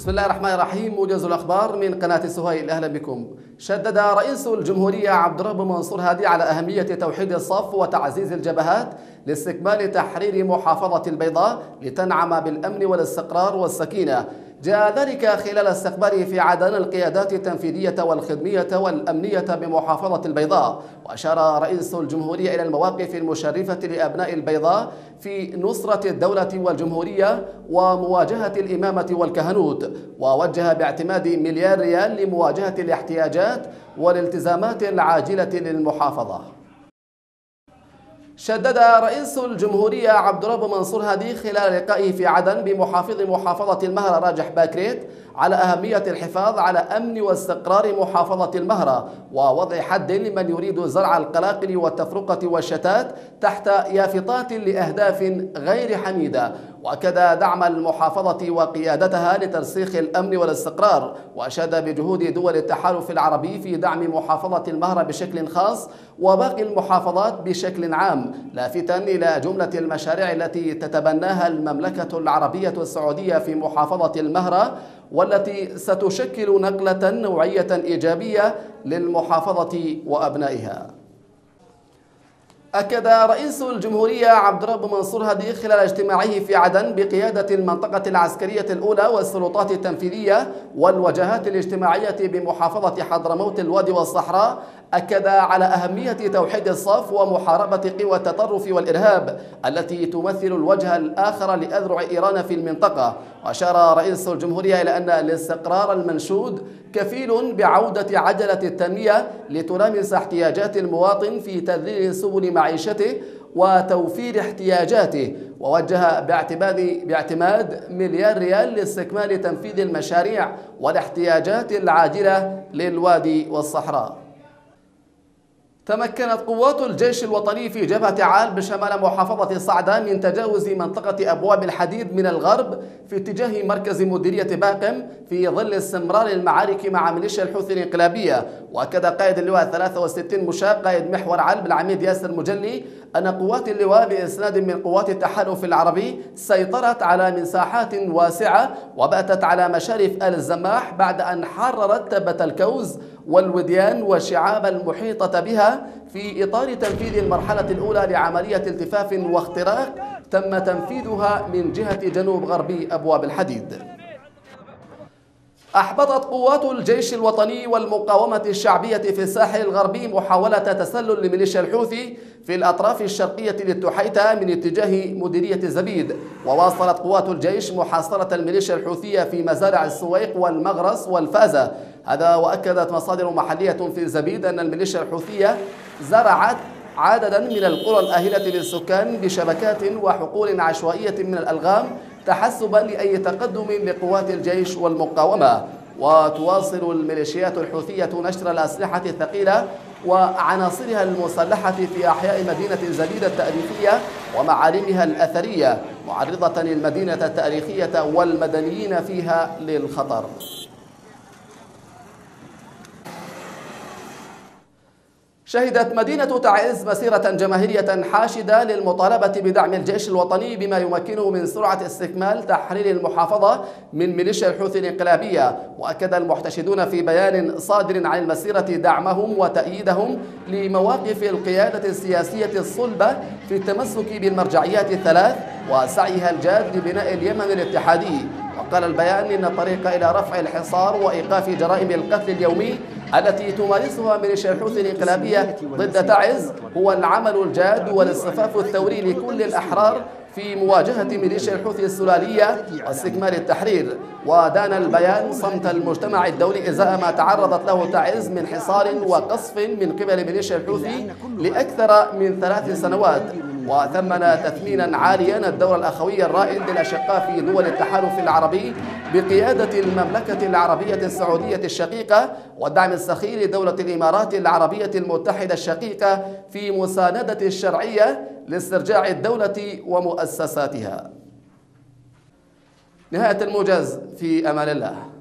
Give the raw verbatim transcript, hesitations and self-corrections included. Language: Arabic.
بسم الله الرحمن الرحيم. موجز الأخبار من قناة سهيل، أهلا بكم. شدد رئيس الجمهورية عبد الرب منصور هادي على أهمية توحيد الصف وتعزيز الجبهات لاستكمال تحرير محافظة البيضاء لتنعم بالأمن والاستقرار والسكينة. جاء ذلك خلال استقباله في عدن القيادات التنفيذية والخدمية والأمنية بمحافظة البيضاء. وأشار رئيس الجمهورية إلى المواقف المشرفة لأبناء البيضاء في نصرة الدولة والجمهورية ومواجهة الإمامة والكهنوت، ووجه باعتماد مليار ريال لمواجهة الاحتياجات والالتزامات العاجلة للمحافظة. شدد رئيس الجمهورية عبد الرب منصور هادي خلال لقائه في عدن بمحافظ محافظة المهرة راجح باكريت على أهمية الحفاظ على أمن واستقرار محافظة المهرة ووضع حد لمن يريد زرع القلاقل والتفرقة والشتات تحت يافطات لأهداف غير حميدة. وأكد دعم المحافظة وقيادتها لترسيخ الأمن والاستقرار، وأشاد بجهود دول التحالف العربي في دعم محافظة المهرة بشكل خاص وباقي المحافظات بشكل عام، لافتا إلى جملة المشاريع التي تتبناها المملكة العربية السعودية في محافظة المهرة، والتي ستشكل نقلة نوعية إيجابية للمحافظة وأبنائها. أكد رئيس الجمهورية عبد الرب منصور هادي خلال اجتماعه في عدن بقيادة المنطقة العسكرية الأولى والسلطات التنفيذية والوجهات الاجتماعية بمحافظة حضرموت الوادي والصحراء، أكد على أهمية توحيد الصف ومحاربة قوى التطرف والإرهاب التي تمثل الوجه الآخر لأذرع إيران في المنطقة. وأشار رئيس الجمهورية إلى أن الاستقرار المنشود كفيل بعودة عجلة التنمية لتلامس احتياجات المواطن في تذليل سبل معيشته وتوفير احتياجاته، ووجه باعتماد باعتماد مليار ريال لاستكمال تنفيذ المشاريع والاحتياجات العاجلة للوادي والصحراء. تمكنت قوات الجيش الوطني في جبهة عال بشمال محافظة صعدة من تجاوز منطقة أبواب الحديد من الغرب في اتجاه مركز مديرية باقم في ظل استمرار المعارك مع ميليشيا الحوثي الانقلابية. وأكد قائد اللواء ثلاثة وستين مشاة قائد محور علب العميد ياسر مجلي أن قوات اللواء بإسناد من قوات التحالف العربي سيطرت على مساحات واسعة وباتت على مشارف آل الزماح بعد أن حررت تبة الكوز والوديان والشعاب المحيطة بها في إطار تنفيذ المرحلة الأولى لعملية التفاف واختراق تم تنفيذها من جهة جنوب غربي أبواب الحديد. أحبطت قوات الجيش الوطني والمقاومة الشعبية في الساحل الغربي محاولة تسلل لميليشيا الحوثي في الأطراف الشرقية للتحيتة من اتجاه مديرية زبيد. وواصلت قوات الجيش محاصرة الميليشيا الحوثية في مزارع السويق والمغرس والفازة. هذا وأكدت مصادر محلية في زبيد أن الميليشيا الحوثية زرعت عددا من القرى الآهلة للسكان بشبكات وحقول عشوائية من الألغام تحسبا لأي تقدم لقوات الجيش والمقاومة. وتواصل الميليشيات الحوثية نشر الأسلحة الثقيلة وعناصرها المسلحة في أحياء مدينة زبيد التاريخية ومعالمها الأثرية، معرضة المدينة التاريخية والمدنيين فيها للخطر. شهدت مدينة تعز مسيرة جماهيرية حاشدة للمطالبة بدعم الجيش الوطني بما يمكنه من سرعة استكمال تحرير المحافظة من ميليشيا الحوثي الانقلابية. وأكد المحتشدون في بيان صادر عن المسيرة دعمهم وتأييدهم لمواقف القيادة السياسية الصلبة في التمسك بالمرجعيات الثلاث وسعيها الجاد لبناء اليمن الاتحادي. وقال البيان إن الطريق إلى رفع الحصار وإيقاف جرائم القتل اليومي التي تمارسها ميليشيا الحوثي الانقلابية ضد تعز هو العمل الجاد والاصطفاف الثوري لكل الأحرار في مواجهة ميليشيا الحوثي السلالية واستكمال التحرير. ودان البيان صمت المجتمع الدولي إزاء ما تعرضت له تعز من حصار وقصف من قبل ميليشيا الحوثي لأكثر من ثلاث سنوات، وثمن تثمينا عاليا الدور الأخوي الرائد للأشقاء في دول التحالف العربي بقيادة المملكة العربية السعودية الشقيقة والدعم السخي لدولة الإمارات العربية المتحدة الشقيقة في مساندة الشرعية لاسترجاع الدولة ومؤسساتها. نهاية الموجز، في أمان الله.